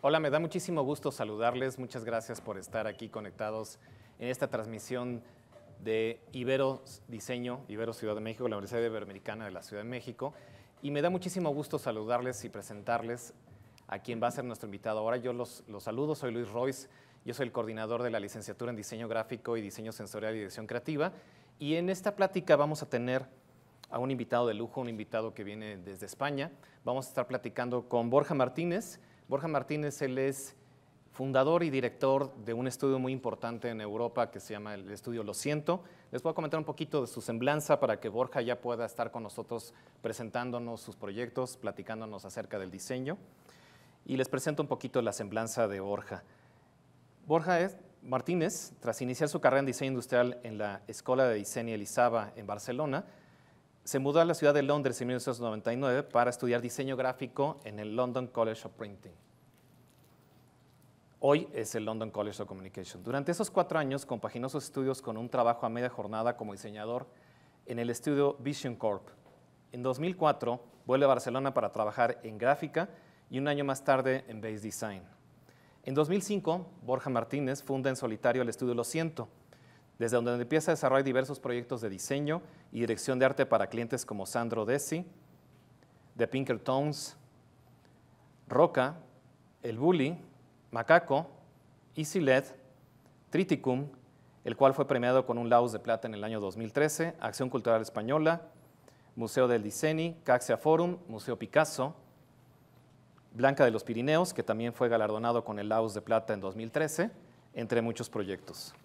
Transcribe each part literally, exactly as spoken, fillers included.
Hola, me da muchísimo gusto saludarles. Muchas gracias por estar aquí conectados en esta transmisión de Ibero Diseño, Ibero Ciudad de México, la Universidad Iberoamericana de la Ciudad de México. Y me da muchísimo gusto saludarles y presentarles a quien va a ser nuestro invitado ahora. Yo los, los saludo, soy Luis Royce, yo soy el coordinador de la licenciatura en Diseño Gráfico y Diseño Sensorial y Dirección Creativa. Y en esta plática vamos a tener a un invitado de lujo, un invitado que viene desde España. Vamos a estar platicando con Borja Martínez. Borja Martínez, él es fundador y director de un estudio muy importante en Europa que se llama el estudio Lo Siento. Les voy a comentar un poquito de su semblanza para que Borja ya pueda estar con nosotros presentándonos sus proyectos, platicándonos acerca del diseño. Y les presento un poquito la semblanza de Borja. Borja es, Martínez, tras iniciar su carrera en diseño industrial en la Escuela de Diseño Elisava en Barcelona, se mudó a la ciudad de Londres en mil novecientos noventa y nueve para estudiar diseño gráfico en el London College of Printing. Hoy es el London College of Communication. Durante esos cuatro años compaginó sus estudios con un trabajo a media jornada como diseñador en el estudio Vision Corp. En dos mil cuatro vuelve a Barcelona para trabajar en gráfica y un año más tarde en Base Design. En dos mil cinco, Borja Martínez funda en solitario el estudio Lo Siento, desde donde empieza a desarrollar diversos proyectos de diseño y dirección de arte para clientes como Sandro Desi, The Pinkertons, Roca, El Bully, Macaco, Easy L E D, Triticum, el cual fue premiado con un Laus de Plata en el año dos mil trece, Acción Cultural Española, Museo del Diseño, Caxia Forum, Museo Picasso, Blanca de los Pirineos, que también fue galardonado con el Laus de Plata en dos mil trece, entre muchos proyectos.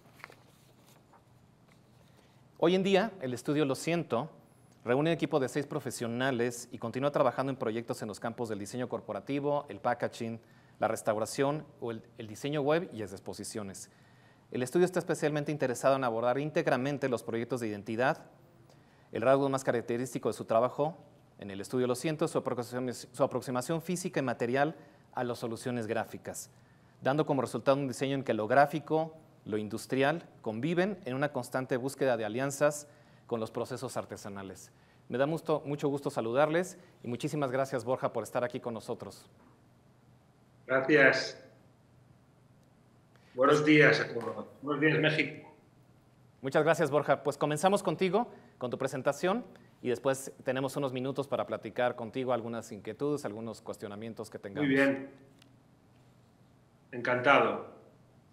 Hoy en día, el estudio Lo Siento reúne un equipo de seis profesionales y continúa trabajando en proyectos en los campos del diseño corporativo, el packaging, la restauración o el, el diseño web y las exposiciones. El estudio está especialmente interesado en abordar íntegramente los proyectos de identidad. El rasgo más característico de su trabajo en el estudio Lo Siento es su aproximación, su aproximación física y material a las soluciones gráficas, dando como resultado un diseño en que lo gráfico, lo industrial conviven en una constante búsqueda de alianzas con los procesos artesanales. Me da mucho, mucho gusto saludarles y muchísimas gracias, Borja, por estar aquí con nosotros. Gracias. Buenos días a todos. Buenos días, México. Muchas gracias, Borja. Pues comenzamos contigo, con tu presentación, y después tenemos unos minutos para platicar contigo algunas inquietudes, algunos cuestionamientos que tengamos. Muy bien. Encantado.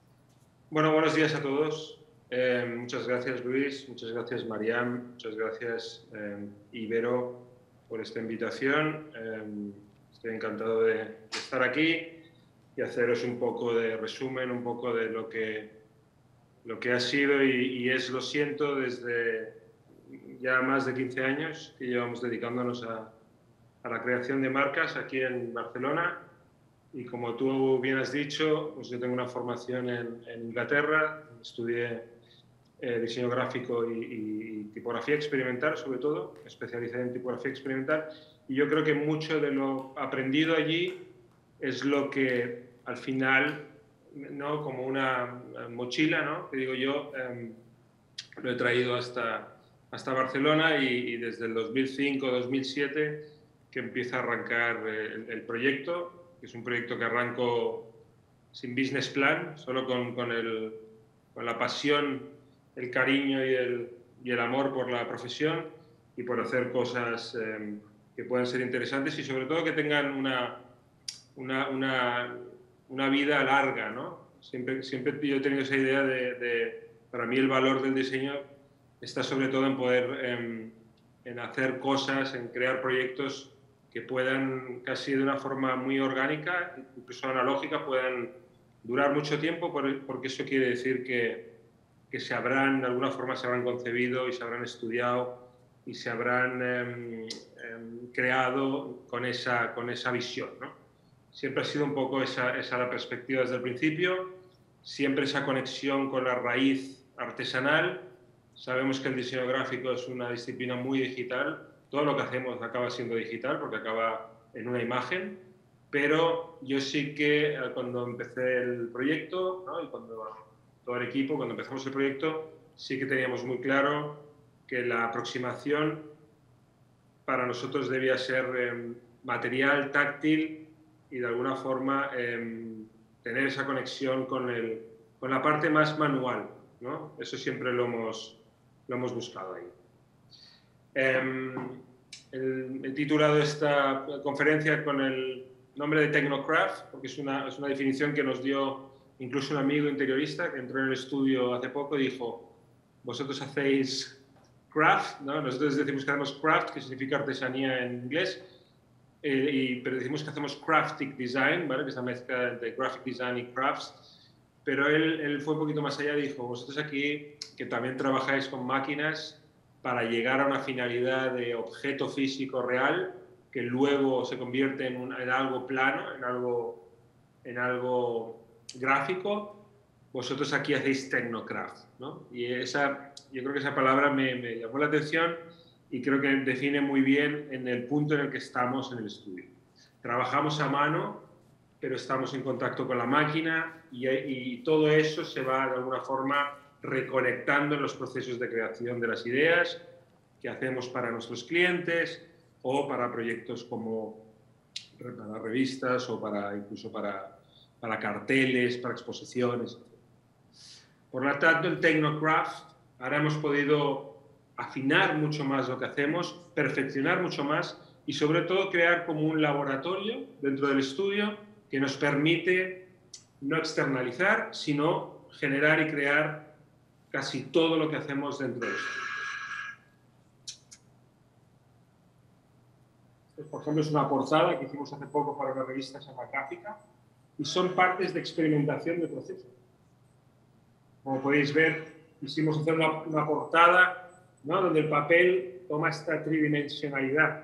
Bueno, buenos días a todos. Eh, muchas gracias, Luis. Muchas gracias, Mariam. Muchas gracias, eh, Ibero, por esta invitación. Eh, estoy encantado de, de estar aquí y haceros un poco de resumen, un poco de lo que, lo que ha sido y, y es Lo Siento desde ya más de quince años que llevamos dedicándonos a, a la creación de marcas aquí en Barcelona. Y como tú bien has dicho, pues yo tengo una formación en, en Inglaterra, estudié eh, diseño gráfico y, y, y tipografía experimental, sobre todo, me especialicé en tipografía experimental, y yo creo que mucho de lo aprendido allí es lo que al final, ¿no? Como una mochila, ¿no? Que digo yo, eh, lo he traído hasta, hasta Barcelona y, y desde el dos mil cinco dos mil siete que empieza a arrancar el, el proyecto, que es un proyecto que arranco sin business plan, solo con, con, el, con la pasión, el cariño y el, y el amor por la profesión y por hacer cosas eh, que puedan ser interesantes y sobre todo que tengan una, una, una, una vida larga, ¿no? Siempre, siempre yo he tenido esa idea de, de, para mí el valor del diseño está sobre todo en poder, eh, en hacer cosas, en crear proyectos que puedan, casi de una forma muy orgánica, incluso analógica, puedan durar mucho tiempo, porque eso quiere decir que, que se habrán, de alguna forma, se habrán concebido y se habrán estudiado y se habrán eh, eh, creado con esa, con esa visión, ¿no? Siempre ha sido un poco esa, esa la perspectiva desde el principio, siempre esa conexión con la raíz artesanal. Sabemos que el diseño gráfico es una disciplina muy digital. Todo lo que hacemos acaba siendo digital porque acaba en una imagen, pero yo sí que cuando empecé el proyecto, ¿no? Y cuando todo el equipo, cuando empezamos el proyecto, sí que teníamos muy claro que la aproximación para nosotros debía ser eh, material, táctil y de alguna forma eh, tener esa conexión con, el, con la parte más manual, ¿no? Eso siempre lo hemos, lo hemos buscado ahí. Eh, el, he titulado esta conferencia con el nombre de Technocraft, porque es una, es una definición que nos dio incluso un amigo interiorista que entró en el estudio hace poco y dijo: vosotros hacéis craft, ¿no? Nosotros decimos que hacemos craft, que significa artesanía en inglés, eh, y, pero decimos que hacemos craftic design, ¿vale? Que es la mezcla entre graphic design y crafts. Pero él, él fue un poquito más allá y dijo: vosotros aquí, que también trabajáis con máquinas para llegar a una finalidad de objeto físico real, que luego se convierte en, un, en algo plano, en algo, en algo gráfico, vosotros aquí hacéis Technocraft, ¿no? Y esa, yo creo que esa palabra me, me llamó la atención y creo que define muy bien en el punto en el que estamos en el estudio. Trabajamos a mano, pero estamos en contacto con la máquina y, y todo eso se va de alguna forma reconectando en los procesos de creación de las ideas que hacemos para nuestros clientes o para proyectos como para revistas o para, incluso para, para carteles, para exposiciones. Por lo tanto, en Technocraft ahora hemos podido afinar mucho más lo que hacemos, perfeccionar mucho más y sobre todo crear como un laboratorio dentro del estudio que nos permite no externalizar, sino generar y crear casi todo lo que hacemos dentro del estudio. Esto, por ejemplo, es una portada que hicimos hace poco para una revista que se llama Gráfica y son partes de experimentación de proceso. Como podéis ver, quisimos hacer una, una portada, ¿no?, donde el papel toma esta tridimensionalidad.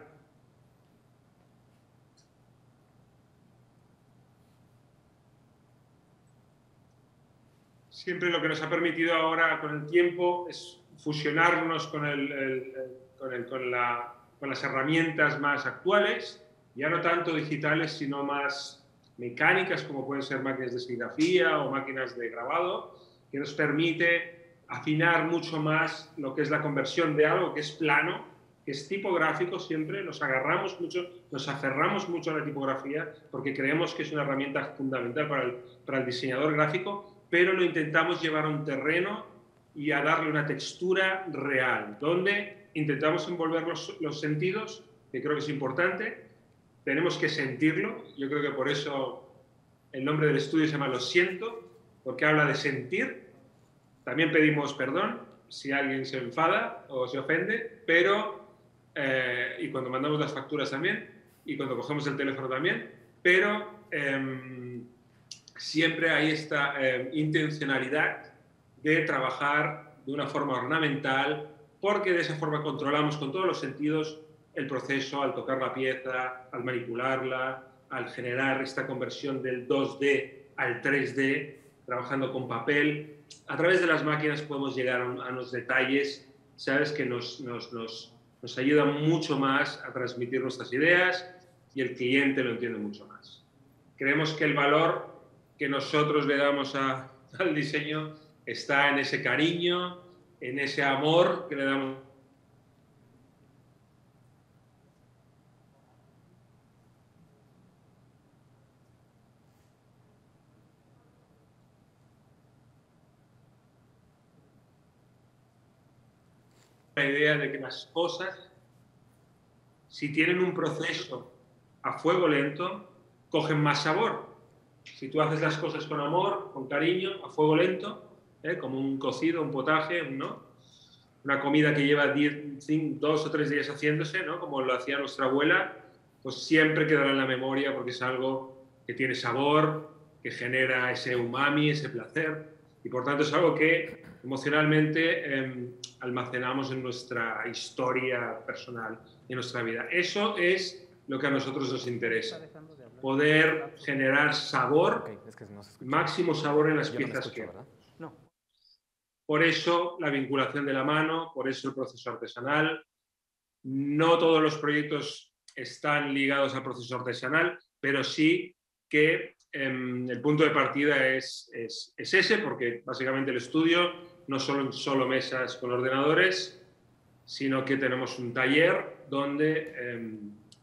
Siempre lo que nos ha permitido ahora con el tiempo es fusionarnos con, el, el, el, con, el, con, la, con las herramientas más actuales, ya no tanto digitales, sino más mecánicas, como pueden ser máquinas de serigrafía o máquinas de grabado, que nos permite afinar mucho más lo que es la conversión de algo que es plano, que es tipográfico siempre, nos agarramos mucho, nos aferramos mucho a la tipografía porque creemos que es una herramienta fundamental para el, para el diseñador gráfico, pero lo intentamos llevar a un terreno y a darle una textura real, donde intentamos envolver los, los sentidos, que creo que es importante, tenemos que sentirlo, yo creo que por eso el nombre del estudio se llama Lo Siento, porque habla de sentir. También pedimos perdón si alguien se enfada o se ofende, pero, eh, y cuando mandamos las facturas también, y cuando cogemos el teléfono también, pero eh, siempre hay esta eh, intencionalidad de trabajar de una forma ornamental, porque de esa forma controlamos con todos los sentidos el proceso al tocar la pieza, al manipularla, al generar esta conversión del dos D al tres D, trabajando con papel. A través de las máquinas podemos llegar a, a unos detalles, ¿sabes?, que nos, nos, nos, nos ayudan mucho más a transmitir nuestras ideas y el cliente lo entiende mucho más. Creemos que el valor que nosotros le damos a, al diseño está en ese cariño, en ese amor que le damos. La idea de que las cosas, si tienen un proceso a fuego lento, cogen más sabor. Si tú haces las cosas con amor, con cariño, a fuego lento, ¿eh?, como un cocido, un potaje, ¿no?, una comida que lleva diez, cinco, dos o tres días haciéndose, ¿no?, como lo hacía nuestra abuela, pues siempre quedará en la memoria porque es algo que tiene sabor, que genera ese umami, ese placer, y por tanto es algo que emocionalmente eh, almacenamos en nuestra historia personal y en nuestra vida. Eso es lo que a nosotros nos interesa, poder generar sabor, okay, es que no máximo sabor en las Yo piezas no escucho, que... No. Por eso la vinculación de la mano, por eso el proceso artesanal. No todos los proyectos están ligados al proceso artesanal, pero sí que eh, el punto de partida es, es, es ese, porque básicamente el estudio no son solo mesas con ordenadores, sino que tenemos un taller donde eh,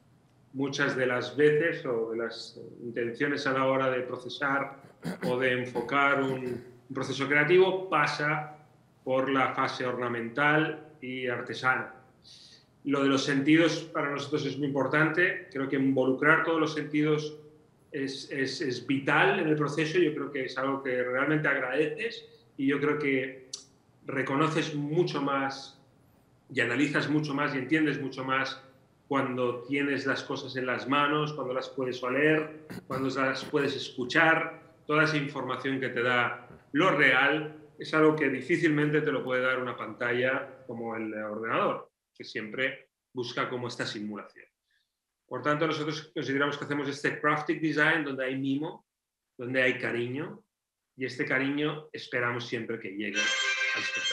muchas de las veces o de las intenciones a la hora de procesar o de enfocar un, un proceso creativo pasa por la fase ornamental y artesana. Lo de los sentidos para nosotros es muy importante. Creo que involucrar todos los sentidos es, es, es vital en el proceso. Yo creo que es algo que realmente agradeces y yo creo que reconoces mucho más y analizas mucho más y entiendes mucho más cuando tienes las cosas en las manos, cuando las puedes oler, cuando las puedes escuchar. Toda esa información que te da lo real es algo que difícilmente te lo puede dar una pantalla como el ordenador, que siempre busca como esta simulación. Por tanto, nosotros consideramos que hacemos este crafting design donde hay mimo, donde hay cariño, y este cariño esperamos siempre que llegue al espectador.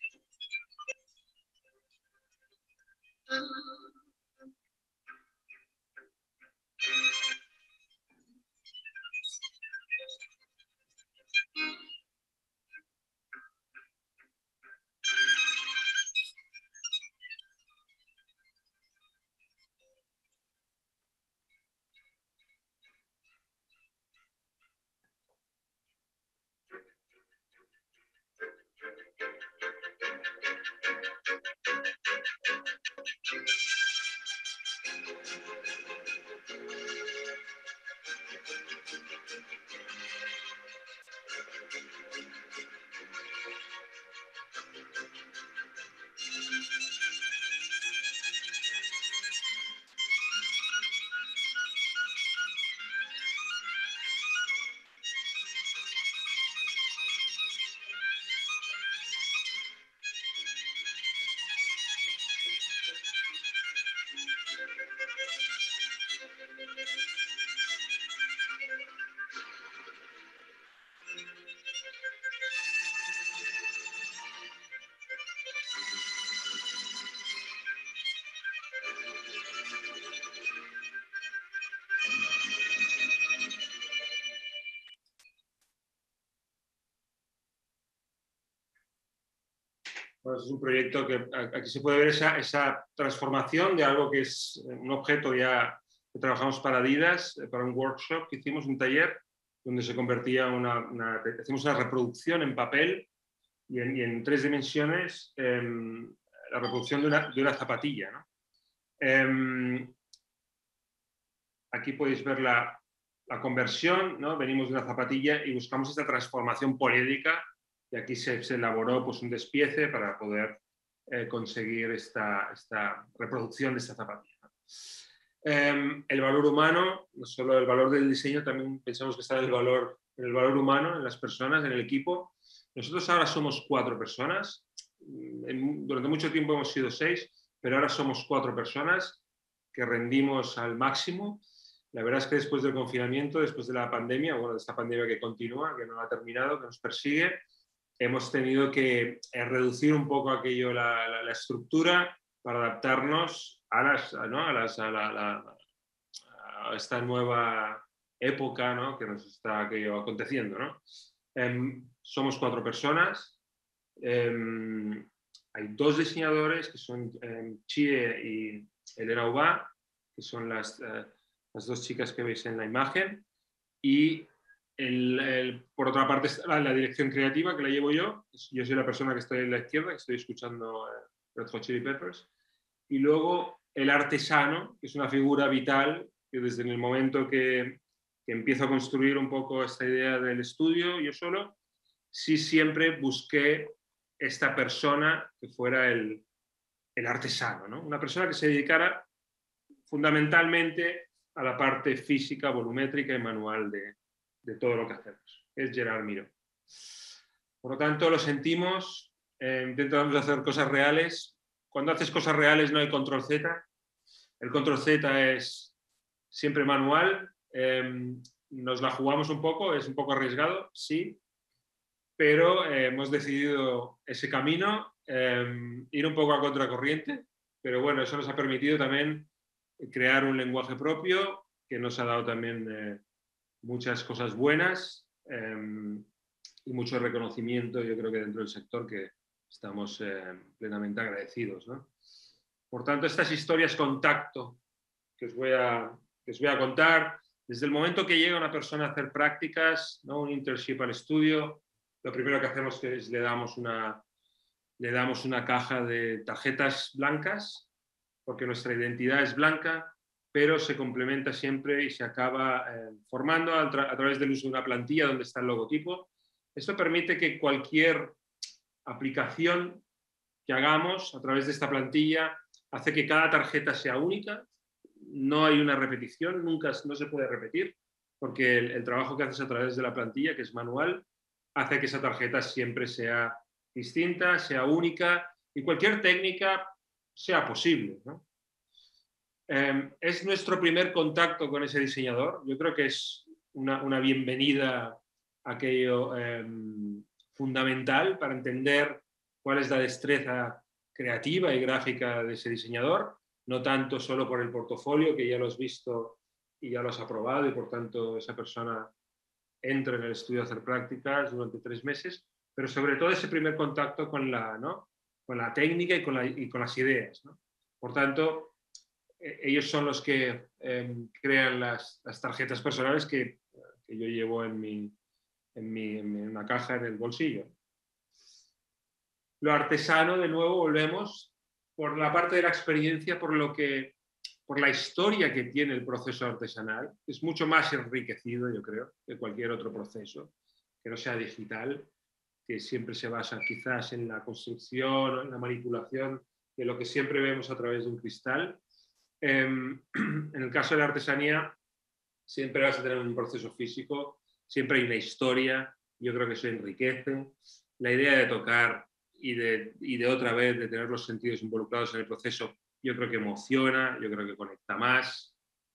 Bueno, es un proyecto que aquí se puede ver esa, esa transformación de algo que es un objeto ya que trabajamos para Adidas, para un workshop que hicimos, un taller, donde se convertía una, una hacemos una reproducción en papel y en, y en tres dimensiones eh, la reproducción de una, de una zapatilla, ¿no? Eh, aquí podéis ver la, la conversión, ¿no? Venimos de una zapatilla y buscamos esta transformación poliédrica y aquí se, se elaboró pues, un despiece para poder eh, conseguir esta, esta reproducción de esta zapatilla. Eh, el valor humano, no solo el valor del diseño, también pensamos que está en el valor, en el valor humano, en las personas, en el equipo. Nosotros ahora somos cuatro personas, en, durante mucho tiempo hemos sido seis, pero ahora somos cuatro personas que rendimos al máximo. La verdad es que después del confinamiento, después de la pandemia, bueno, de esta pandemia que continúa, que no ha terminado, que nos persigue, hemos tenido que reducir un poco aquello, la, la, la estructura para adaptarnos a, las, ¿no? a, las, a, la, la, a esta nueva época, ¿no? Que nos está aquello aconteciendo, ¿no? Eh, somos cuatro personas. Eh, hay dos diseñadores que son eh, Chie y Elena Ubá, que son las, eh, las dos chicas que veis en la imagen. Y el, el, por otra parte está la dirección creativa, que la llevo yo. Yo soy la persona que estoy en la izquierda, que estoy escuchando eh, Red Hot Chili Peppers. Y luego el artesano, que es una figura vital, que desde el momento que, que empiezo a construir un poco esta idea del estudio, yo solo, sí siempre busqué esta persona que fuera el, el artesano, ¿no? Una persona que se dedicara fundamentalmente a la parte física, volumétrica y manual de, de todo lo que hacemos. Es Gerard Miró. Por lo tanto, lo sentimos, eh, intentamos hacer cosas reales. Cuando haces cosas reales no hay control Z. El control Z es siempre manual. Eh, nos la jugamos un poco, es un poco arriesgado, sí, pero eh, hemos decidido ese camino, eh, ir un poco a contracorriente, pero bueno, eso nos ha permitido también crear un lenguaje propio que nos ha dado también eh, muchas cosas buenas eh, y mucho reconocimiento, yo creo que dentro del sector, que estamos eh, plenamente agradecidos, ¿no? Por tanto, estas historias con tacto que os voy a, que os voy a contar. Desde el momento que llega una persona a hacer prácticas, ¿no? Un internship al estudio, lo primero que hacemos es le damos una, le damos una caja de tarjetas blancas, porque nuestra identidad es blanca, pero se complementa siempre y se acaba eh, formando a, tra a través del uso de una plantilla donde está el logotipo. Esto permite que cualquier aplicación que hagamos a través de esta plantilla hace que cada tarjeta sea única, no hay una repetición, nunca no se puede repetir, porque el, el trabajo que haces a través de la plantilla, que es manual, hace que esa tarjeta siempre sea distinta, sea única y cualquier técnica sea posible, ¿no? Eh, es nuestro primer contacto con ese diseñador. Yo creo que es una, una bienvenida a aquello eh, fundamental para entender cuál es la destreza creativa y gráfica de ese diseñador, no tanto solo por el portafolio, que ya lo has visto y ya lo has aprobado y por tanto esa persona entra en el estudio a hacer prácticas durante tres meses, pero sobre todo ese primer contacto con la, ¿no? con la técnica y con, la, y con las ideas, ¿no? Por tanto, ellos son los que eh, crean las, las, tarjetas personales que, que yo llevo en, mi, en, mi, en una caja en el bolsillo. Lo artesano, de nuevo, volvemos por la parte de la experiencia, por, lo que, por la historia que tiene el proceso artesanal. Es mucho más enriquecido, yo creo, que cualquier otro proceso, que no sea digital, que siempre se basa quizás en la construcción, en la manipulación de lo que siempre vemos a través de un cristal. Eh, en el caso de la artesanía, siempre vas a tener un proceso físico, siempre hay una historia, yo creo que eso enriquece. La idea de tocar y de, y de otra vez de tener los sentidos involucrados en el proceso, yo creo que emociona, yo creo que conecta más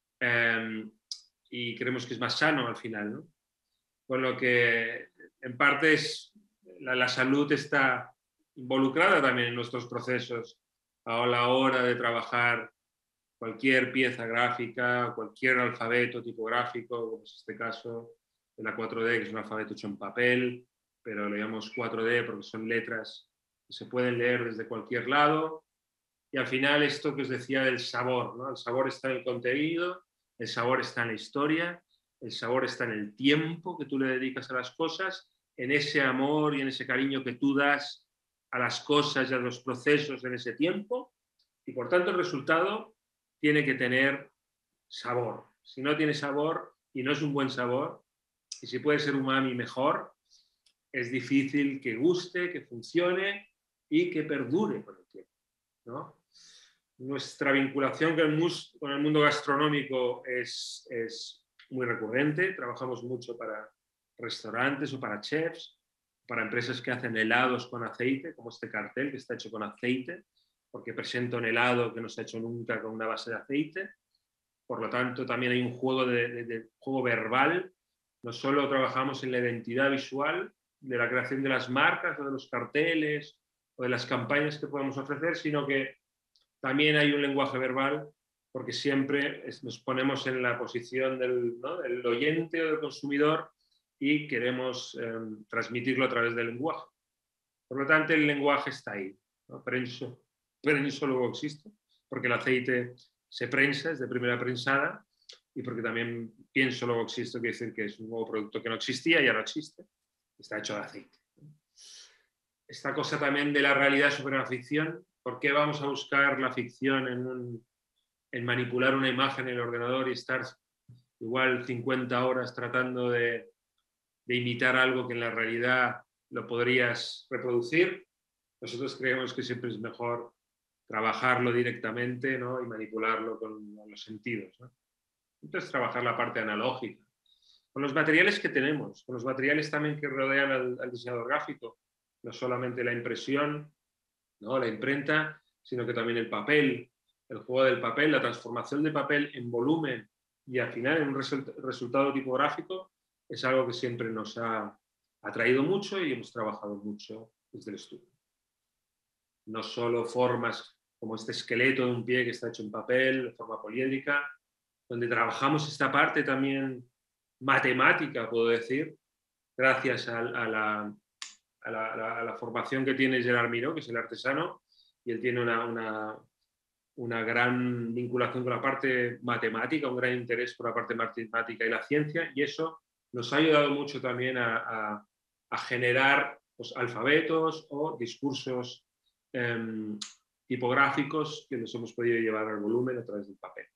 eh, y creemos que es más sano al final, ¿no? Con lo que en parte es, la, la salud está involucrada también en nuestros procesos a la hora de trabajar cualquier pieza gráfica, cualquier alfabeto tipográfico, como es este caso de la cuatro D, que es un alfabeto hecho en papel, pero le llamamos cuatro D porque son letras que se pueden leer desde cualquier lado. Y al final esto que os decía del sabor, ¿no? El sabor está en el contenido, el sabor está en la historia, el sabor está en el tiempo que tú le dedicas a las cosas, en ese amor y en ese cariño que tú das a las cosas y a los procesos en ese tiempo. Y por tanto el resultado tiene que tener sabor. Si no tiene sabor y no es un buen sabor, y si puede ser umami mejor, es difícil que guste, que funcione y que perdure con el tiempo, ¿no? Nuestra vinculación con el, mus con el mundo gastronómico es, es muy recurrente. Trabajamos mucho para restaurantes o para chefs, para empresas que hacen helados con aceite, como este cartel que está hecho con aceite, porque presenta un helado que no se ha hecho nunca con una base de aceite. Por lo tanto, también hay un juego, de, de, de juego verbal. No solo trabajamos en la identidad visual de la creación de las marcas o de los carteles o de las campañas que podemos ofrecer, sino que también hay un lenguaje verbal, porque siempre nos ponemos en la posición del, ¿no? del oyente o del consumidor y queremos eh, transmitirlo a través del lenguaje. Por lo tanto, el lenguaje está ahí, ¿no? Prenso, prenso luego existe, porque el aceite se prensa, es de primera prensada, y porque también pienso luego existe, quiere decir que es un nuevo producto que no existía y ahora existe, está hecho de aceite. Esta cosa también de la realidad sobre la ficción, ¿por qué vamos a buscar la ficción en, un, en manipular una imagen en el ordenador y estar igual cincuenta horas tratando de, de imitar algo que en la realidad lo podrías reproducir? Nosotros creemos que siempre es mejor trabajarlo directamente, ¿no? Y manipularlo con los sentidos, ¿no? Entonces, trabajar la parte analógica. Con los materiales que tenemos, con los materiales también que rodean al, al diseñador gráfico, no solamente la impresión, ¿no? La imprenta, sino que también el papel, el juego del papel, la transformación de papel en volumen y al final en un result resultado tipográfico, es algo que siempre nos ha atraído mucho y hemos trabajado mucho desde el estudio. No solo formas como este esqueleto de un pie que está hecho en papel, de forma poliédrica, donde trabajamos esta parte también matemática, puedo decir, gracias a, a, la, a, la, a la formación que tiene Gerard Miró, que es el artesano, y él tiene una, una, una gran vinculación con la parte matemática, un gran interés por la parte matemática y la ciencia, y eso nos ha ayudado mucho también a, a, a generar pues, alfabetos o discursos eh, tipográficos que nos hemos podido llevar al volumen a través del papel.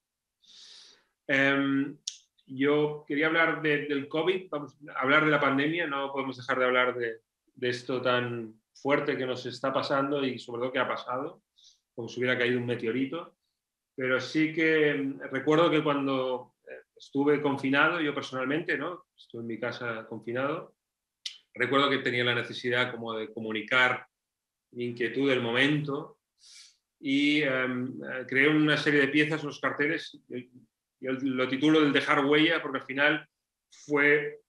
Eh, yo quería hablar de, del COVID, vamos a hablar de la pandemia, no podemos dejar de hablar de, de esto tan fuerte que nos está pasando y sobre todo que ha pasado, como si hubiera caído un meteorito, pero sí que recuerdo que cuando estuve confinado, yo personalmente, ¿no? Estuve en mi casa confinado, recuerdo que tenía la necesidad como de comunicar mi inquietud del momento y um, creé una serie de piezas, unos carteles, yo lo titulo del dejar huella porque al final fue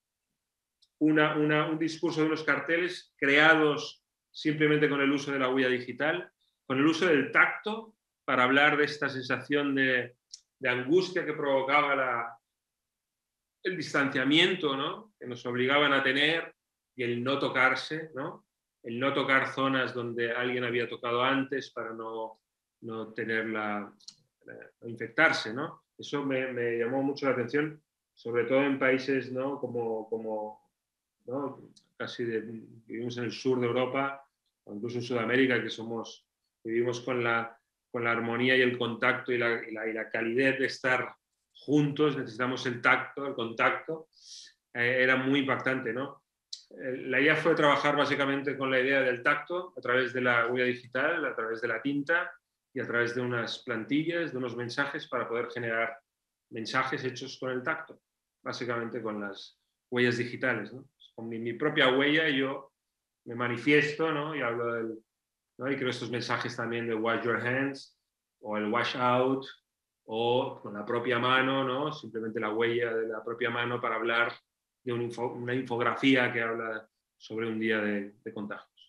una, una, un discurso de unos carteles creados simplemente con el uso de la huella digital, con el uso del tacto para hablar de esta sensación de, de angustia que provocaba la, el distanciamiento, ¿no? Que nos obligaban a tener y el no tocarse, ¿no? El no tocar zonas donde alguien había tocado antes para no, no tener la, la infectarse, ¿no? Eso me, me llamó mucho la atención, sobre todo en países, ¿no? como, como ¿no? Casi de, vivimos en el sur de Europa, o incluso en Sudamérica, que somos, vivimos con la, con la armonía y el contacto y la, y, la, y la calidez de estar juntos, necesitamos el tacto, el contacto, eh, era muy impactante, ¿no? Eh, la idea fue trabajar básicamente con la idea del tacto a través de la huella digital, a través de la tinta y a través de unas plantillas, de unos mensajes para poder generar mensajes hechos con el tacto, básicamente con las huellas digitales, ¿no? Con mi, mi propia huella yo me manifiesto, ¿no? Y hablo del, ¿no? Y creo estos mensajes también de wash your hands o el wash out o con la propia mano, ¿no? Simplemente la huella de la propia mano para hablar de un info, una infografía que habla sobre un día de, de contagios.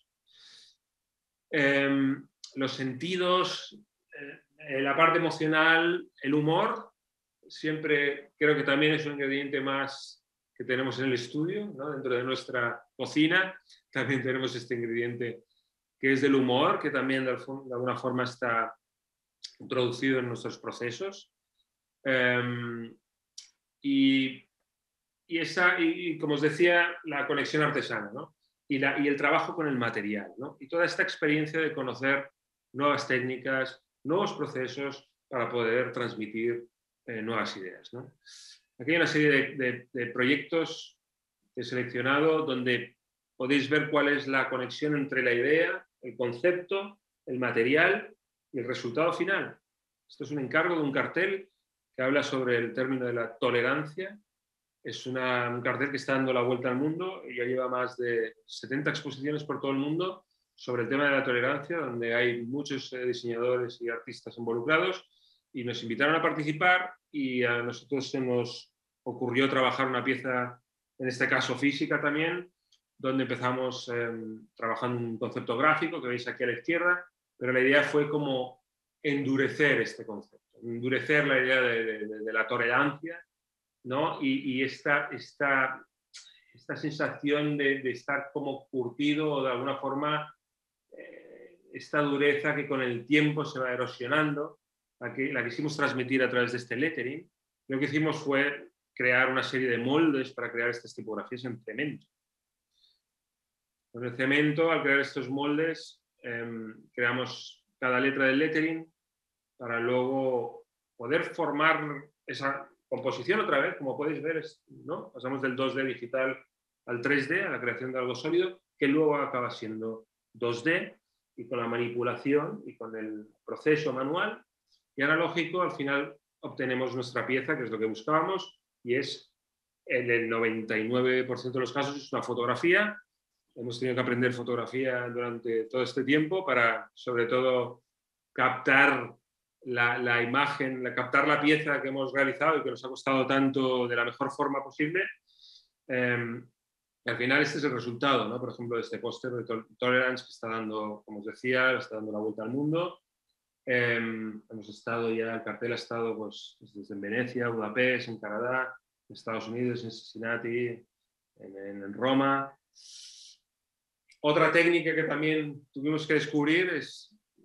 Eh, los sentidos, eh, la parte emocional, el humor, siempre creo que también es un ingrediente más que tenemos en el estudio, ¿no? Dentro de nuestra cocina también tenemos este ingrediente que es del humor, que también de alguna forma está introducido en nuestros procesos. Um, y, y, esa, y, y como os decía, la conexión artesana, ¿no? Y, la, y el trabajo con el material, ¿no? Y toda esta experiencia de conocer nuevas técnicas, nuevos procesos para poder transmitir eh, nuevas ideas, ¿no? Aquí hay una serie de, de, de proyectos que he seleccionado donde podéis ver cuál es la conexión entre la idea, el concepto, el material y el resultado final. Esto es un encargo de un cartel que habla sobre el término de la tolerancia. Es una, un cartel que está dando la vuelta al mundo y ya lleva más de setenta exposiciones por todo el mundo sobre el tema de la tolerancia, donde hay muchos eh, diseñadores y artistas involucrados y nos invitaron a participar y a nosotros se nos ocurrió trabajar una pieza, en este caso física también, donde empezamos eh, trabajando un concepto gráfico que veis aquí a la izquierda, pero la idea fue como endurecer este concepto, endurecer la idea de, de, de la tolerancia, ¿no? Y, y esta, esta, esta sensación de, de estar como curtido o de alguna forma eh, esta dureza que con el tiempo se va erosionando, la que la quisimos transmitir a través de este lettering. Lo que hicimos fue crear una serie de moldes para crear estas tipografías en cemento. Con el cemento, al crear estos moldes, eh, creamos cada letra del lettering para luego poder formar esa composición otra vez, como podéis ver, ¿no? Pasamos del dos D digital al tres D, a la creación de algo sólido, que luego acaba siendo dos D, y con la manipulación y con el proceso manual y analógico, al final obtenemos nuestra pieza, que es lo que buscábamos, y es, en el noventa y nueve por ciento de los casos, es una fotografía. Hemos tenido que aprender fotografía durante todo este tiempo para, sobre todo, captar La, la imagen, la, captar la pieza que hemos realizado y que nos ha costado tanto de la mejor forma posible. Eh, y al final este es el resultado, ¿no? Por ejemplo, de este póster de Tolerance que está dando, como os decía, está dando la vuelta al mundo. Eh, hemos estado ya, el cartel ha estado pues, desde en Venecia, Budapest, en Canadá, en Estados Unidos, en Cincinnati, en, en Roma. Otra técnica que también tuvimos que descubrir es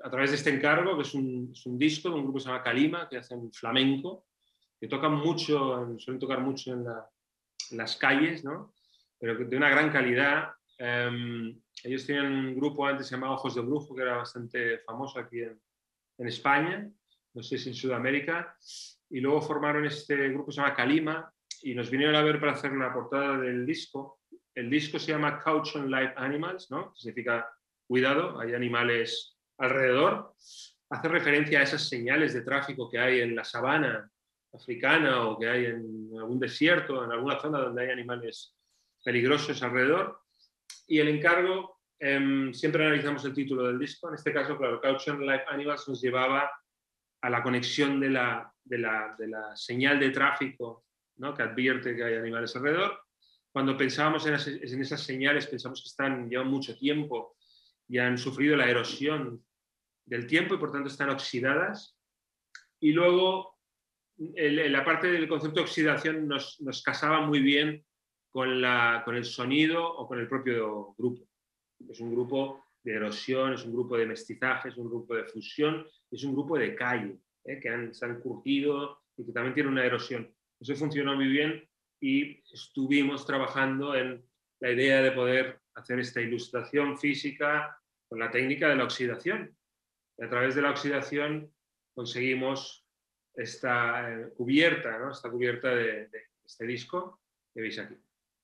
a través de este encargo, que es un, es un disco de un grupo que se llama Kalima, que hacen flamenco, que tocan mucho, suelen tocar mucho en, la, en las calles, ¿no? Pero de una gran calidad. Eh, ellos tienen un grupo antes llamado Ojos de Brujo, que era bastante famoso aquí en, en España, no sé si en Sudamérica, y luego formaron este grupo que se llama Kalima, y nos vinieron a ver para hacer una portada del disco. El disco se llama Caution Live Animals, ¿no? Significa cuidado, hay animales alrededor. Hace referencia a esas señales de tráfico que hay en la sabana africana o que hay en algún desierto, en alguna zona donde hay animales peligrosos alrededor. Y el encargo, eh, siempre analizamos el título del disco. En este caso, claro, Caution Live Animals nos llevaba a la conexión de la, de la, de la señal de tráfico, ¿no? Que advierte que hay animales alrededor. Cuando pensábamos en, en esas señales, pensamos que están, llevan mucho tiempo y han sufrido la erosión del tiempo y por tanto están oxidadas. Y luego el, la parte del concepto de oxidación nos, nos casaba muy bien con, la, con el sonido o con el propio grupo. Es un grupo de erosión, es un grupo de mestizaje, es un grupo de fusión, es un grupo de calle, ¿eh? que han, se han curtido y que también tiene una erosión. Eso funcionó muy bien y estuvimos trabajando en la idea de poder hacer esta ilustración física con la técnica de la oxidación. Y a través de la oxidación conseguimos esta eh, cubierta, ¿no? Esta cubierta de, de este disco que veis aquí.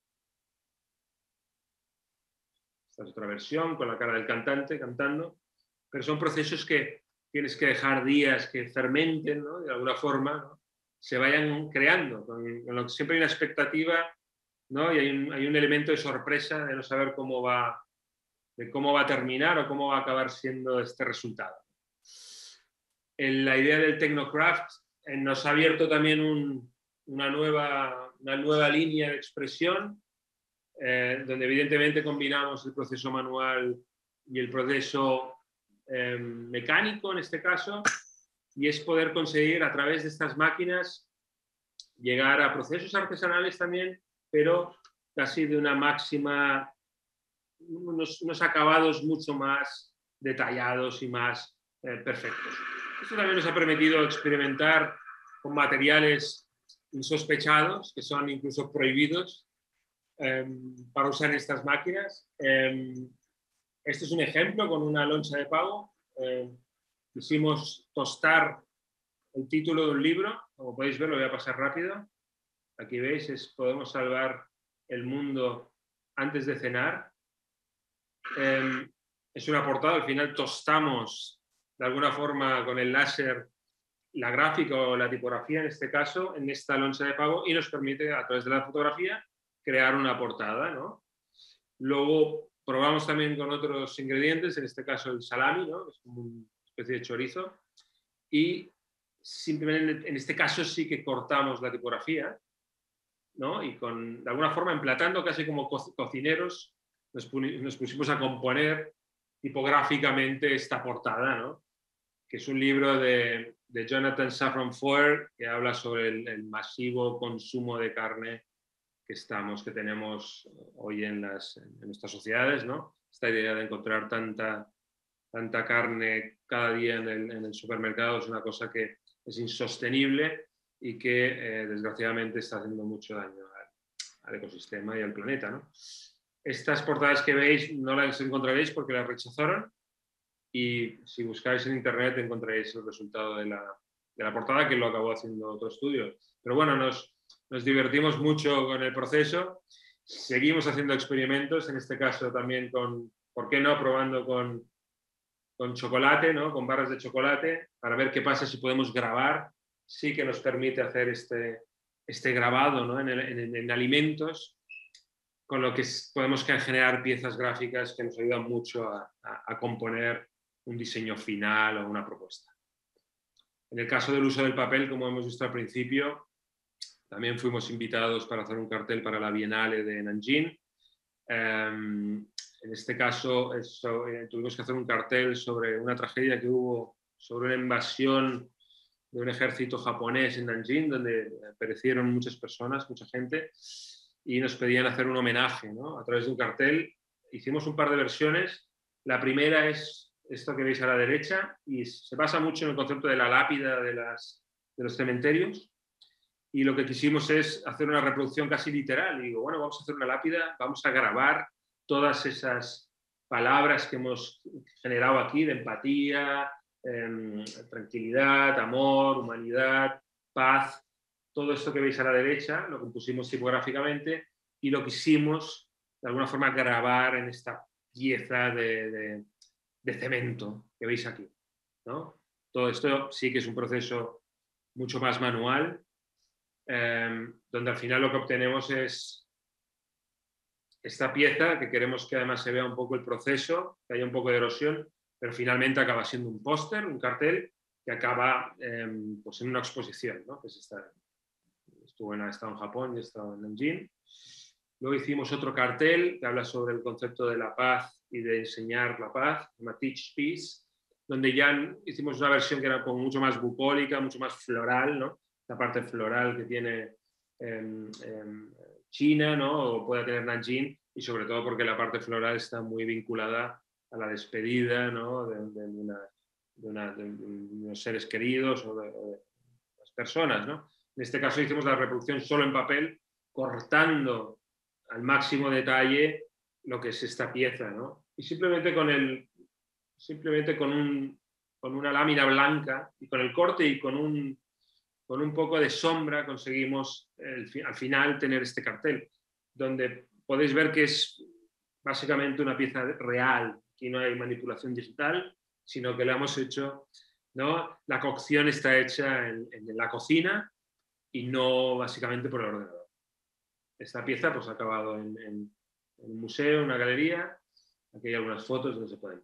Esta es otra versión con la cara del cantante cantando, pero son procesos que tienes que dejar días que fermenten, ¿no? De alguna forma, ¿no? Se vayan creando, con, con lo que siempre hay una expectativa, ¿no? Y hay un, hay un elemento de sorpresa de no saber cómo va, de cómo va a terminar o cómo va a acabar siendo este resultado. En la idea del Technocraft eh, nos ha abierto también un, una, nueva, una nueva línea de expresión, eh, donde evidentemente combinamos el proceso manual y el proceso eh, mecánico en este caso, y es poder conseguir a través de estas máquinas llegar a procesos artesanales también, pero casi de una máxima, unos, unos acabados mucho más detallados y más eh, perfectos. Esto también nos ha permitido experimentar con materiales insospechados, que son incluso prohibidos eh, para usar en estas máquinas. Eh, este es un ejemplo con una loncha de pavo. Eh, quisimos tostar el título de un libro, como podéis ver, lo voy a pasar rápido. Aquí veis, es Podemos salvar el mundo antes de cenar. Eh, es una portada, al final tostamos de alguna forma con el láser la gráfica o la tipografía, en este caso, en esta loncha de pavo, y nos permite, a través de la fotografía, crear una portada, ¿no? Luego probamos también con otros ingredientes, en este caso el salami, ¿no? Es como una especie de chorizo, y simplemente en este caso sí que cortamos la tipografía, ¿no? Y con, de alguna forma, emplatando casi como co cocineros, nos, nos pusimos a componer tipográficamente esta portada, ¿no? Que es un libro de, de Jonathan Safran Foer, que habla sobre el, el masivo consumo de carne que estamos, que tenemos hoy en, las, en nuestras sociedades, ¿no? Esta idea de encontrar tanta, tanta carne cada día en el, en el supermercado es una cosa que es insostenible y que eh, desgraciadamente está haciendo mucho daño al, al ecosistema y al planeta, ¿no? Estas portadas que veis no las encontraréis porque las rechazaron, y si buscáis en internet encontraréis el resultado de la, de la portada, que lo acabó haciendo otro estudio. Pero bueno, nos, nos divertimos mucho con el proceso, seguimos haciendo experimentos, en este caso también con, ¿por qué no?, probando con, con chocolate, ¿no? Con barras de chocolate, para ver qué pasa si podemos grabar. Sí que nos permite hacer este, este grabado, ¿no? en, el, en, en alimentos, con lo que podemos generar piezas gráficas que nos ayudan mucho a, a, a componer un diseño final o una propuesta. En el caso del uso del papel, como hemos visto al principio, también fuimos invitados para hacer un cartel para la Bienal de Nanjing. Um, en este caso, eso, eh, tuvimos que hacer un cartel sobre una tragedia que hubo, sobre una invasión de un ejército japonés en Nanjing, donde perecieron muchas personas, mucha gente, y nos pedían hacer un homenaje, ¿no? A través de un cartel. Hicimos un par de versiones. La primera es esto que veis a la derecha, y se basa mucho en el concepto de la lápida de, las, de los cementerios, y lo que quisimos es hacer una reproducción casi literal. Y digo, bueno, vamos a hacer una lápida, vamos a grabar todas esas palabras que hemos generado aquí de empatía, eh, tranquilidad, amor, humanidad, paz. Todo esto que veis a la derecha lo compusimos tipográficamente y lo quisimos de alguna forma grabar en esta pieza de, de, de cemento que veis aquí, ¿no? Todo esto sí que es un proceso mucho más manual, eh, donde al final lo que obtenemos es esta pieza, que queremos que además se vea un poco el proceso, que haya un poco de erosión, pero finalmente acaba siendo un póster, un cartel, que acaba eh, pues en una exposición, ¿no? Que es esta, estuvo en, ha estado en Japón y ha estado en Nanjing. Luego hicimos otro cartel que habla sobre el concepto de la paz y de enseñar la paz, se llama Teach Peace, donde ya hicimos una versión que era como mucho más bucólica, mucho más floral, ¿no? La parte floral que tiene eh, eh, China, ¿no? O puede tener Nanjing, y sobre todo porque la parte floral está muy vinculada a la despedida, ¿no? de, de, una, de, una, de, unos seres queridos o de, o de las personas, ¿no? En este caso hicimos la reproducción solo en papel, cortando al máximo detalle lo que es esta pieza, ¿no? Y simplemente con, el, simplemente con, un, con una lámina blanca y con el corte y con un, con un poco de sombra conseguimos el, al final tener este cartel, donde podéis ver que es básicamente una pieza real. Aquí no hay manipulación digital, sino que la hemos hecho, ¿no? La cocción está hecha en, en la cocina y no básicamente por el ordenador. Esta pieza pues, ha acabado en, en, en un museo, en una galería. Aquí hay algunas fotos donde se pueden.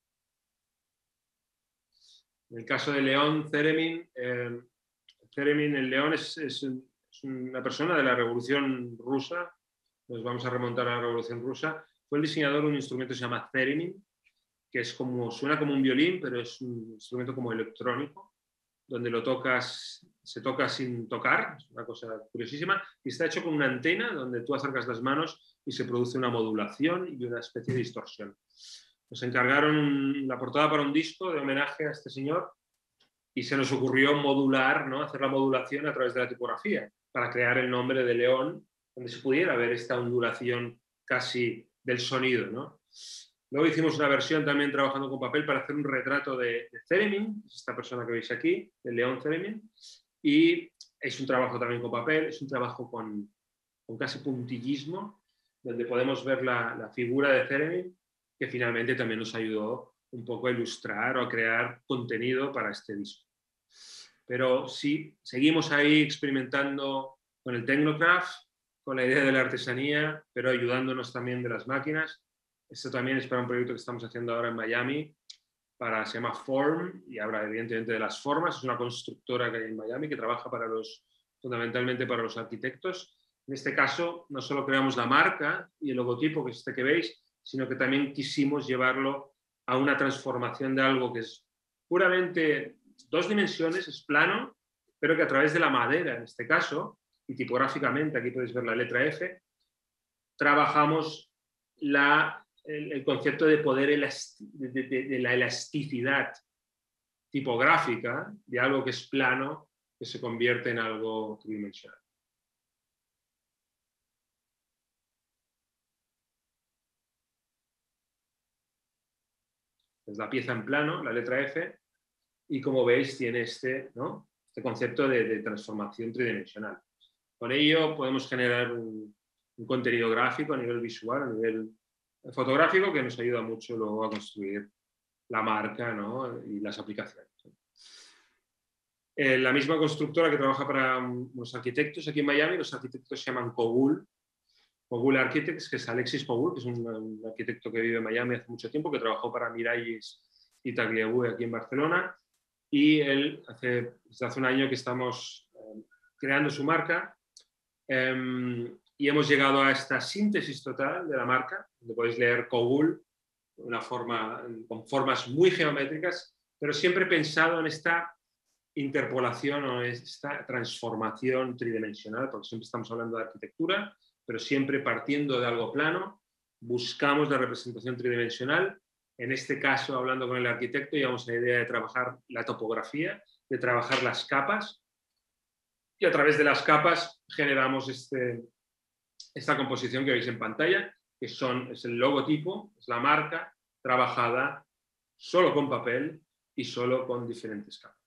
En el caso de León Theremin, eh, Theremin, el león es, es, es una persona de la Revolución Rusa. Nos vamos a remontar a la Revolución Rusa. Fue el diseñador de un instrumento que se llama Theremin, que es como, suena como un violín, pero es un instrumento como electrónico, donde lo tocas, se toca sin tocar, es una cosa curiosísima, y está hecho con una antena donde tú acercas las manos y se produce una modulación y una especie de distorsión. Nos encargaron la portada para un disco de homenaje a este señor y se nos ocurrió modular, ¿no? Hacer la modulación a través de la tipografía para crear el nombre de León, donde se pudiera ver esta ondulación casi del sonido, ¿no? Luego hicimos una versión también trabajando con papel para hacer un retrato de, de Theremin, esta persona que veis aquí, de León Theremin, y es un trabajo también con papel, es un trabajo con, con casi puntillismo, donde podemos ver la, la figura de Theremin, que finalmente también nos ayudó un poco a ilustrar o a crear contenido para este disco. Pero sí, seguimos ahí experimentando con el Tecnocraft, con la idea de la artesanía, pero ayudándonos también de las máquinas. Esto también es para un proyecto que estamos haciendo ahora en Miami, para, se llama Form, y habla evidentemente de las formas. Es una constructora que hay en Miami que trabaja para los, fundamentalmente para los arquitectos. En este caso, no solo creamos la marca y el logotipo, que es este que veis, sino que también quisimos llevarlo a una transformación de algo que es puramente dos dimensiones, es plano, pero que a través de la madera, en este caso, y tipográficamente, aquí podéis ver la letra F, trabajamos la, el, el concepto de poder elasti de, de, de la elasticidad tipográfica de algo que es plano, que se convierte en algo tridimensional. Es la pieza en plano, la letra F, y como veis tiene este, ¿no? este concepto de, de transformación tridimensional. Con ello podemos generar un, un contenido gráfico a nivel visual, a nivel fotográfico, que nos ayuda mucho luego a construir la marca, ¿no? Y las aplicaciones. Eh, la misma constructora que trabaja para los arquitectos aquí en Miami, los arquitectos se llaman Cogul, Cogul Architects, que es Alexis Cogul, que es un, un arquitecto que vive en Miami hace mucho tiempo, que trabajó para Miralles y Tagliabue aquí en Barcelona, y él hace, desde hace un año que estamos eh, creando su marca, eh, y hemos llegado a esta síntesis total de la marca, donde podéis leer Cogul, una forma, con formas muy geométricas, pero siempre pensado en esta interpolación o esta transformación tridimensional, porque siempre estamos hablando de arquitectura, pero siempre partiendo de algo plano, buscamos la representación tridimensional En este caso, hablando con el arquitecto, llevamos la idea de trabajar la topografía, de trabajar las capas, y a través de las capas generamos este, esta composición que veis en pantalla, que son, es el logotipo, es la marca, trabajada solo con papel y solo con diferentes capas.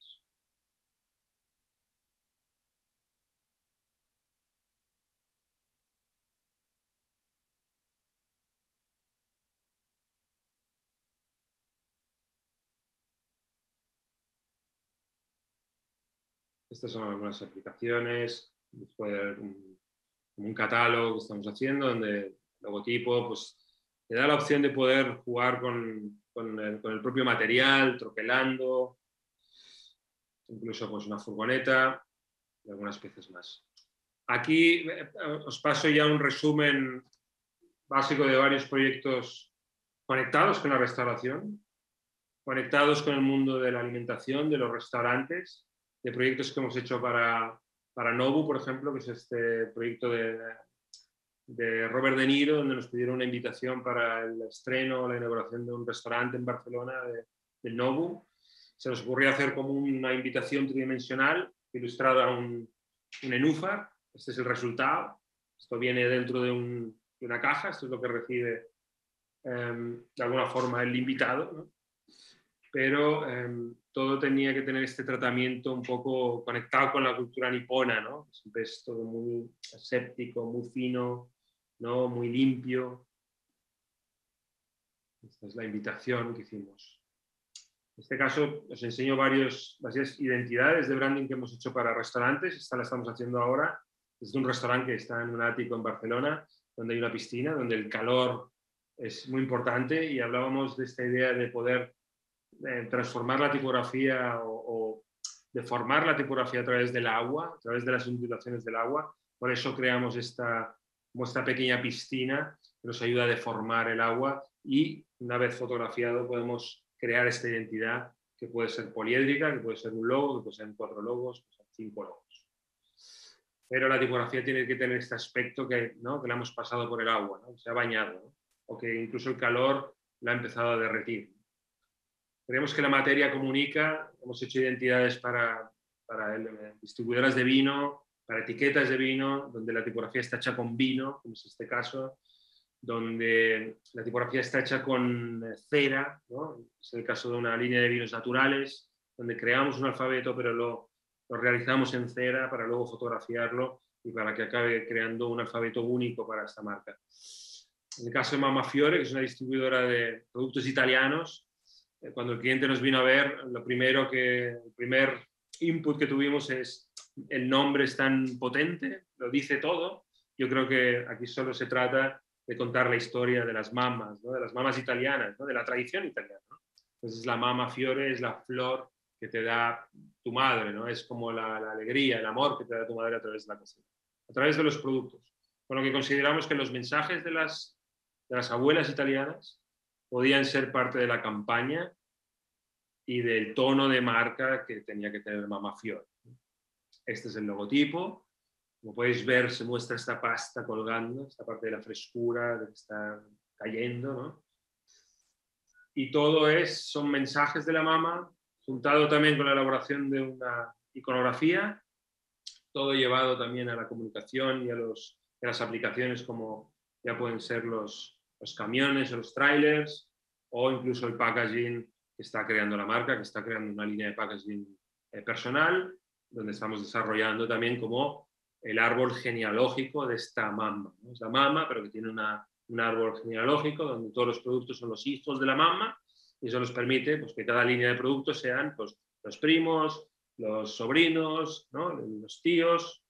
Estas son algunas aplicaciones, puede haber un, un catálogo que estamos haciendo, donde el logotipo pues, te da la opción de poder jugar con, con, el, con el propio material, troquelando, incluso pues, una furgoneta y algunas piezas más. Aquí os paso ya un resumen básico de varios proyectos conectados con la restauración, conectados con el mundo de la alimentación, de los restaurantes, de proyectos que hemos hecho para, para Nobu, por ejemplo, que es este proyecto de, de Robert De Niro, donde nos pidieron una invitación para el estreno, la inauguración de un restaurante en Barcelona de, del Nobu. Se nos ocurrió hacer como una invitación tridimensional ilustrada a un, un nenúfar. Este es el resultado. Esto viene dentro de, un, de una caja. Esto es lo que recibe eh, de alguna forma el invitado, ¿no? Pero eh, todo tenía que tener este tratamiento un poco conectado con la cultura nipona, ¿no? Siempre es todo muy aséptico, muy fino, ¿no? Muy limpio. Esta es la invitación que hicimos. En este caso os enseño varios, varias identidades de branding que hemos hecho para restaurantes. Esta la estamos haciendo ahora. Es de un restaurante que está en un ático en Barcelona, donde hay una piscina, donde el calor es muy importante, y hablábamos de esta idea de poder eh, transformar la tipografía o, o deformar la tipografía a través del agua, a través de las ondulaciones del agua. Por eso creamos esta, como esta pequeña piscina que nos ayuda a deformar el agua, y una vez fotografiado podemos crear esta identidad que puede ser poliédrica, que puede ser un logo, que puede ser cuatro logos, que son cinco logos. Pero la tipografía tiene que tener este aspecto que, ¿no? que la hemos pasado por el agua, ¿no? Se ha bañado, ¿no? O que incluso el calor la ha empezado a derretir. Creemos que la materia comunica. Hemos hecho identidades para, para el, distribuidoras de vino, para etiquetas de vino, donde la tipografía está hecha con vino, como es este caso, donde la tipografía está hecha con cera, ¿no? Es el caso de una línea de vinos naturales, donde creamos un alfabeto, pero lo, lo realizamos en cera para luego fotografiarlo y para que acabe creando un alfabeto único para esta marca. En el caso de Mamma Fiore, que es una distribuidora de productos italianos, cuando el cliente nos vino a ver, lo primero que, el primer input que tuvimos es: el nombre es tan potente, lo dice todo. Yo creo que aquí solo se trata de contar la historia de las mamas, ¿no? De las mamas italianas, ¿no? De la tradición italiana, ¿no? Entonces la Mamma Fiore es la flor que te da tu madre, ¿no? Es como la, la alegría, el amor que te da tu madre a través de la cocina, a través de los productos. Con lo que consideramos que los mensajes de las, de las abuelas italianas podían ser parte de la campaña y del tono de marca que tenía que tener Mamma Fiore. Este es el logotipo. Como podéis ver, se muestra esta pasta colgando, esta parte de la frescura, de que está cayendo, ¿no? Y todo es, son mensajes de la mama, juntado también con la elaboración de una iconografía, todo llevado también a la comunicación y a, los, a las aplicaciones, como ya pueden ser los, los camiones o los trailers, o incluso el packaging que está creando la marca, que está creando una línea de packaging eh, personal, donde estamos desarrollando también como el árbol genealógico de esta mama, ¿no? Es la mama, pero que tiene una, un árbol genealógico donde todos los productos son los hijos de la mama, y eso nos permite pues, que cada línea de productos sean pues, los primos, los sobrinos, ¿no? Los tíos.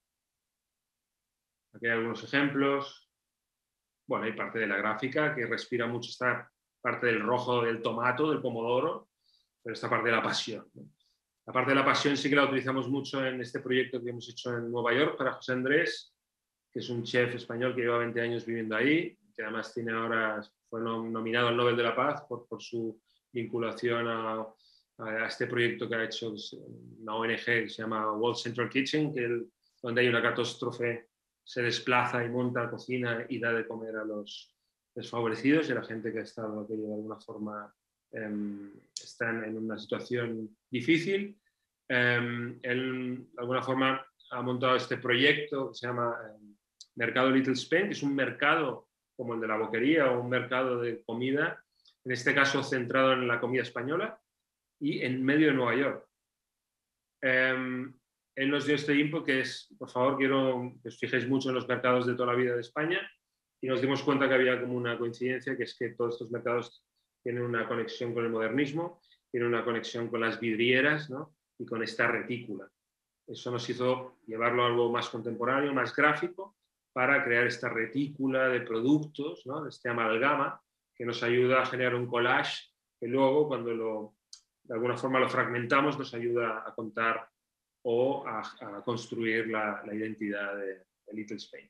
Aquí hay algunos ejemplos. Bueno, hay parte de la gráfica que respira mucho esta parte del rojo del tomato, del pomodoro, pero esta parte de la pasión, ¿no? La parte de la pasión sí que la utilizamos mucho en este proyecto que hemos hecho en Nueva York para José Andrés, que es un chef español que lleva veinte años viviendo ahí, que además tiene ahora, fue nominado al Nobel de la Paz por, por su vinculación a, a este proyecto que ha hecho una O N G que se llama World Central Kitchen, que el, donde hay una catástrofe se desplaza y monta, cocina y da de comer a los desfavorecidos y a la gente que ha estado de alguna forma eh, están en una situación difícil. Eh, él, de alguna forma, ha montado este proyecto que se llama eh, Mercado Little Spain, que es un mercado como el de la boquería o un mercado de comida, en este caso centrado en la comida española y en medio de Nueva York. Eh, él nos dio este input que es, por favor, quiero que os fijéis mucho en los mercados de toda la vida de España, y nos dimos cuenta que había como una coincidencia, que es que todos estos mercados tienen una conexión con el modernismo, tienen una conexión con las vidrieras, ¿no? Y con esta retícula. Eso nos hizo llevarlo a algo más contemporáneo, más gráfico, para crear esta retícula de productos, ¿no? Este amalgama que nos ayuda a generar un collage que luego, cuando lo, de alguna forma lo fragmentamos, nos ayuda a contar o a, a construir la, la identidad de, de Little Spain.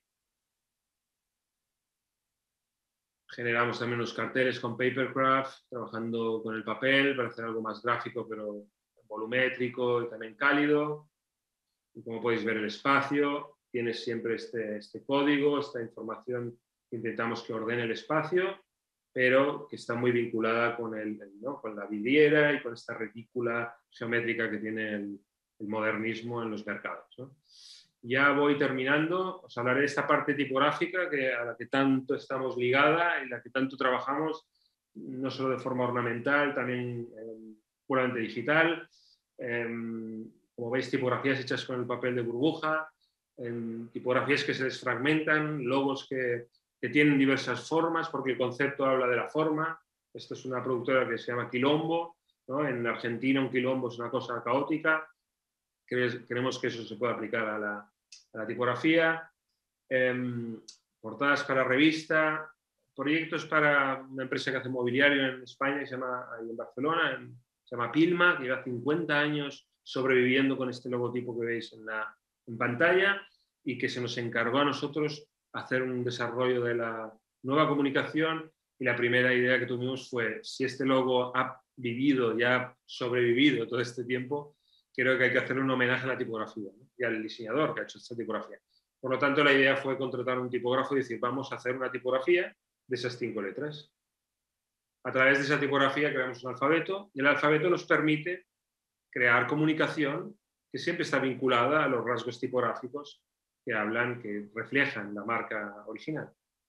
Generamos también unos carteles con Papercraft, trabajando con el papel para hacer algo más gráfico, pero volumétrico y también cálido. Y como podéis ver, el espacio tiene siempre este, este código, esta información que intentamos que ordene el espacio, pero que está muy vinculada con, el, ¿no? con la vidriera y con esta retícula geométrica que tiene el, el modernismo en los mercados, ¿no? Ya voy terminando, os hablaré de esta parte tipográfica que, a la que tanto estamos ligada y la que tanto trabajamos, no solo de forma ornamental, también eh, puramente digital. Eh, como veis, tipografías hechas con el papel de burbuja, eh, tipografías que se desfragmentan, logos que, que tienen diversas formas, porque el concepto habla de la forma. Esto es una productora que se llama Quilombo, ¿no? En Argentina un quilombo es una cosa caótica. Queremos que eso se pueda aplicar a la, a la tipografía. Eh, portadas para revista, proyectos para una empresa que hace mobiliario en España, que se llama, en Barcelona, en, se llama Pilma, que lleva cincuenta años sobreviviendo con este logotipo que veis en, la, en pantalla, y que se nos encargó a nosotros hacer un desarrollo de la nueva comunicación, y la primera idea que tuvimos fue, si este logo ha vivido y ha sobrevivido todo este tiempo, creo que hay que hacer un homenaje a la tipografía, ¿no? Y al diseñador que ha hecho esta tipografía. Por lo tanto, la idea fue contratar un tipógrafo y decir, vamos a hacer una tipografía de esas cinco letras. A través de esa tipografía creamos un alfabeto, y el alfabeto nos permite crear comunicación que siempre está vinculada a los rasgos tipográficos que hablan, que reflejan la marca original.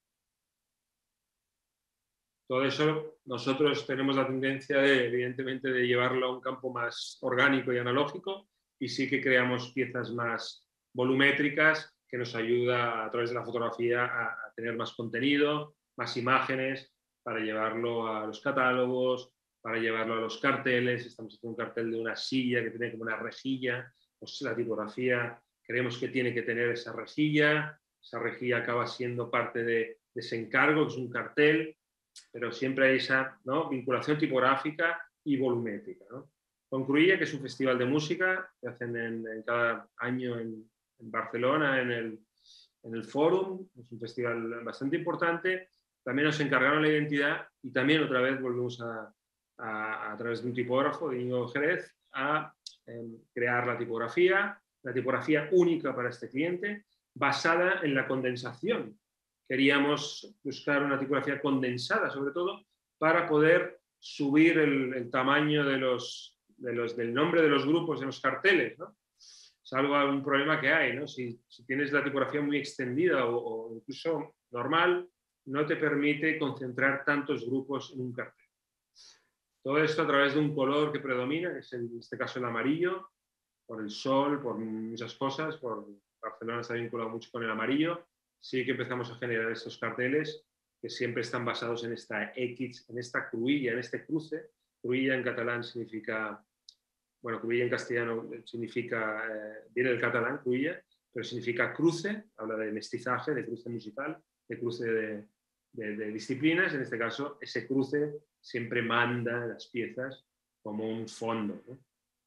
Todo eso nosotros tenemos la tendencia, de, evidentemente, de llevarlo a un campo más orgánico y analógico, y sí que creamos piezas más volumétricas que nos ayuda a través de la fotografía a, a tener más contenido, más imágenes, para llevarlo a los catálogos, para llevarlo a los carteles. Estamos haciendo un cartel de una silla que tiene como una rejilla, pues la tipografía creemos que tiene que tener esa rejilla, esa rejilla acaba siendo parte de, de ese encargo, que es un cartel, pero siempre hay esa, ¿no?, vinculación tipográfica y volumétrica, ¿no? Con Cruïlla, que es un festival de música que hacen en, en cada año en, en Barcelona, en el, en el Fórum, es un festival bastante importante. También nos encargaron la identidad, y también otra vez volvemos a, a, a través de un tipógrafo, de Íñigo Jerez, a eh, crear la tipografía, la tipografía única para este cliente, basada en la condensación. Queríamos buscar una tipografía condensada, sobre todo, para poder subir el, el tamaño de los, de los, del nombre de los grupos en los carteles, ¿no? Es algo, un problema que hay, ¿no? Si, si tienes la tipografía muy extendida o, o incluso normal, no te permite concentrar tantos grupos en un cartel. Todo esto a través de un color que predomina, que es en este caso el amarillo, por el sol, por muchas cosas, por Barcelona está vinculado mucho con el amarillo. Sí que empezamos a generar estos carteles que siempre están basados en esta X, en esta cruïlla, en este cruce. Cruïlla en catalán significa, bueno, cruïlla en castellano significa, eh, viene del catalán, cruïlla, pero significa cruce, habla de mestizaje, de cruce musical, de cruce de, de, de disciplinas. En este caso, ese cruce siempre manda las piezas como un fondo, ¿no?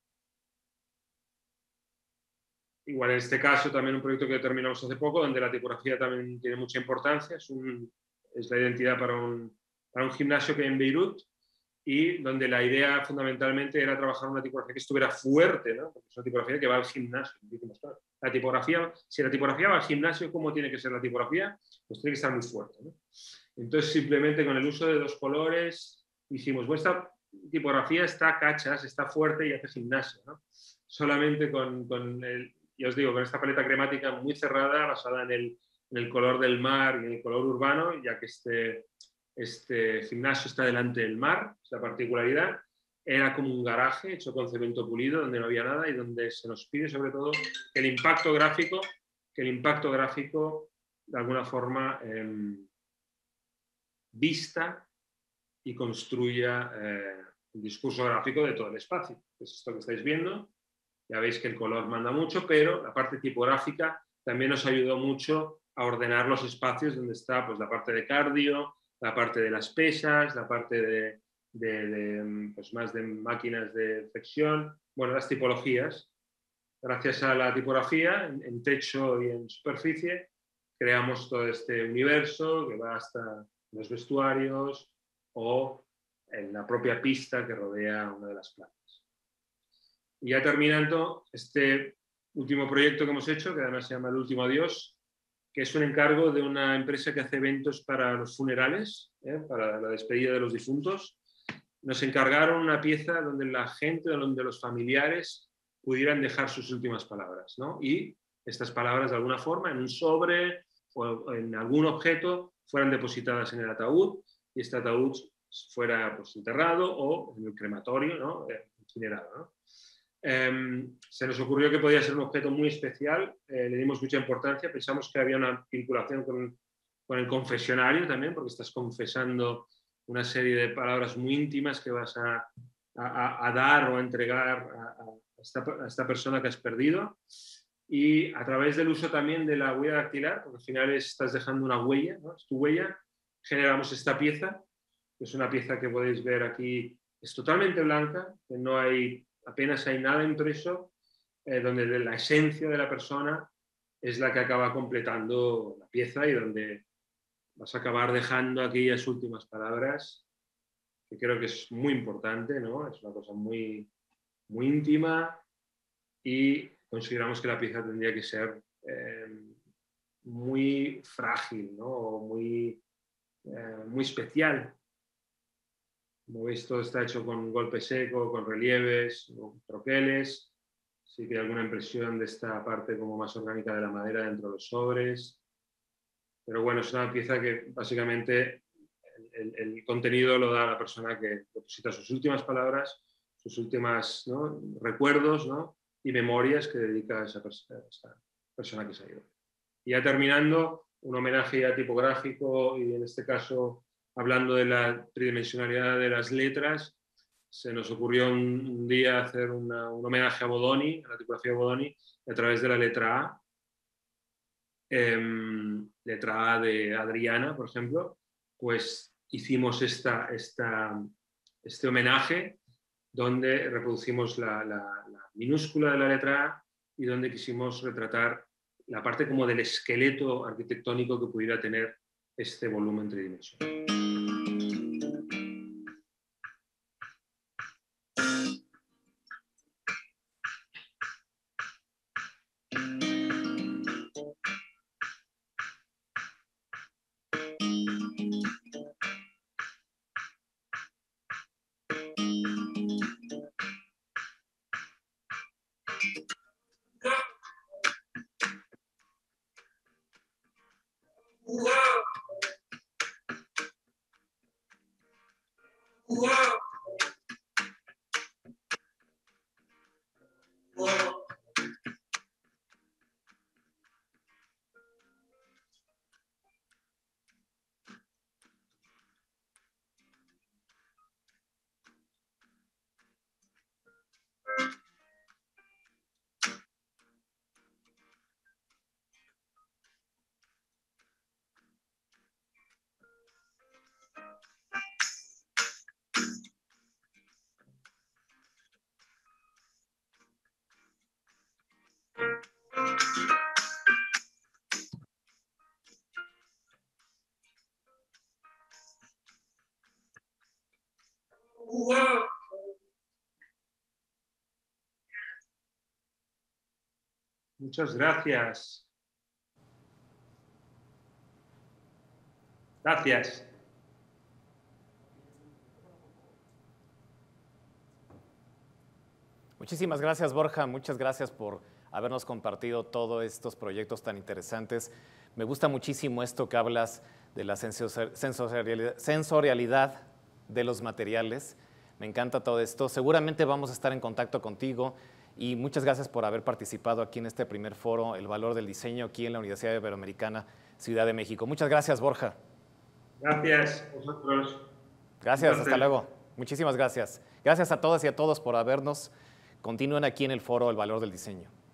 Igual en este caso también un proyecto que terminamos hace poco, donde la tipografía también tiene mucha importancia, es, un, es la identidad para un, para un gimnasio que hay en Beirut, y donde la idea fundamentalmente era trabajar una tipografía que estuviera fuerte, ¿no? Porque es una tipografía que va al gimnasio. La tipografía, si la tipografía va al gimnasio, ¿cómo tiene que ser la tipografía? Pues tiene que estar muy fuerte, ¿no? Entonces, simplemente con el uso de dos colores, hicimos, vuestra, tipografía está cachas, está fuerte y hace gimnasia, ¿no? Solamente con, con el, ya os digo, con esta paleta cremática muy cerrada, basada en el, en el color del mar y en el color urbano, ya que este, este gimnasio está delante del mar, esa particularidad. Era como un garaje hecho con cemento pulido, donde no había nada y donde se nos pide sobre todo que el impacto gráfico, que el impacto gráfico de alguna forma eh, vista y construya eh, el discurso gráfico de todo el espacio. Es esto que estáis viendo. Ya veis que el color manda mucho, pero la parte tipográfica también nos ayudó mucho a ordenar los espacios donde está pues, la parte de cardio, la parte de las pesas, la parte de, de, de pues, más de máquinas de flexión, bueno, las tipologías. Gracias a la tipografía, en, en techo y en superficie, creamos todo este universo que va hasta los vestuarios o en la propia pista que rodea una de las plantas. Y ya terminando, este último proyecto que hemos hecho, que además se llama El Último Adiós, que es un encargo de una empresa que hace eventos para los funerales, ¿eh? Para la despedida de los difuntos. Nos encargaron una pieza donde la gente, donde los familiares pudieran dejar sus últimas palabras, ¿no? Y estas palabras de alguna forma en un sobre o en algún objeto fueran depositadas en el ataúd y este ataúd fuera pues, enterrado o en el crematorio, ¿no? Incinerado, ¿no? Eh, se nos ocurrió que podía ser un objeto muy especial, eh, le dimos mucha importancia, pensamos que había una vinculación con, con el confesionario también, porque estás confesando una serie de palabras muy íntimas que vas a, a, a dar o a entregar a, a, esta, a esta persona que has perdido. Y a través del uso también de la huella dactilar, porque al final estás dejando una huella, ¿no? Es tu huella, generamos esta pieza, que es una pieza que podéis ver aquí, es totalmente blanca, que no hay, apenas hay nada impreso, eh, donde la esencia de la persona es la que acaba completando la pieza y donde vas a acabar dejando aquellas últimas palabras, que creo que es muy importante, ¿no? Es una cosa muy, muy íntima y consideramos que la pieza tendría que ser eh, muy frágil, ¿no? O muy, eh, muy especial. Como veis, todo está hecho con golpe seco, con relieves, con troqueles. Sí que hay alguna impresión de esta parte como más orgánica de la madera dentro de los sobres. Pero bueno, es una pieza que básicamente el, el, el contenido lo da la persona que deposita sus últimas palabras, sus últimos, ¿no? recuerdos, ¿no? y memorias que dedica a esa, pers a esa persona que se ha ido. Y ya terminando, un homenaje ya tipográfico y en este caso hablando de la tridimensionalidad de las letras, se nos ocurrió un, un día hacer una, un homenaje a Bodoni, a la tipografía de Bodoni, a través de la letra A. Eh, letra A de Adriana, por ejemplo, pues hicimos esta, esta, este homenaje donde reproducimos la, la, la minúscula de la letra A y donde quisimos retratar la parte como del esqueleto arquitectónico que pudiera tener este volumen tridimensional. Muchas gracias. Gracias. Muchísimas gracias, Borja. Muchas gracias por habernos compartido todos estos proyectos tan interesantes. Me gusta muchísimo esto que hablas de la sensorialidad, sensorialidad de los materiales. Me encanta todo esto. Seguramente vamos a estar en contacto contigo y muchas gracias por haber participado aquí en este primer foro, El Valor del Diseño, aquí en la Universidad Iberoamericana, Ciudad de México. Muchas gracias, Borja. Gracias a vosotros. Gracias, hasta luego. Muchísimas gracias. Gracias a todas y a todos por habernos. Continúen aquí en el foro El Valor del Diseño.